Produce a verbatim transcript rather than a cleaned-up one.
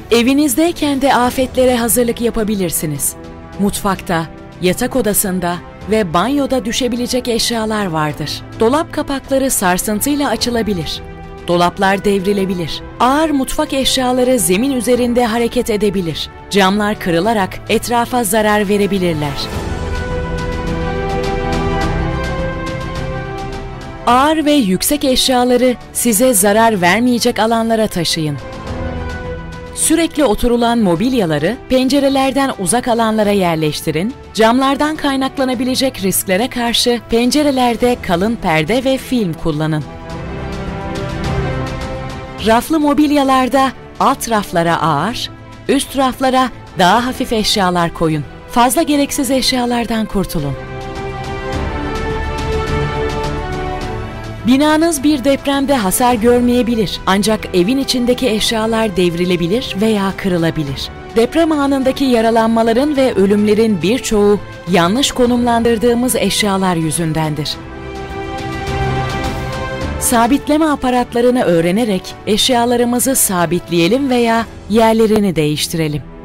Evinizdeyken de afetlere hazırlık yapabilirsiniz. Mutfakta, yatak odasında ve banyoda düşebilecek eşyalar vardır. Dolap kapakları sarsıntıyla açılabilir. Dolaplar devrilebilir. Ağır mutfak eşyaları zemin üzerinde hareket edebilir. Camlar kırılarak etrafa zarar verebilirler. Ağır ve yüksek eşyaları size zarar vermeyecek alanlara taşıyın. Sürekli oturulan mobilyaları pencerelerden uzak alanlara yerleştirin. Camlardan kaynaklanabilecek risklere karşı pencerelerde kalın perde ve film kullanın. Raflı mobilyalarda alt raflara ağır, üst raflara daha hafif eşyalar koyun. Fazla gereksiz eşyalardan kurtulun. Binanız bir depremde hasar görmeyebilir, ancak evin içindeki eşyalar devrilebilir veya kırılabilir. Deprem anındaki yaralanmaların ve ölümlerin birçoğu yanlış konumlandırdığımız eşyalar yüzündendir. Sabitleme aparatlarını öğrenerek eşyalarımızı sabitleyelim veya yerlerini değiştirelim.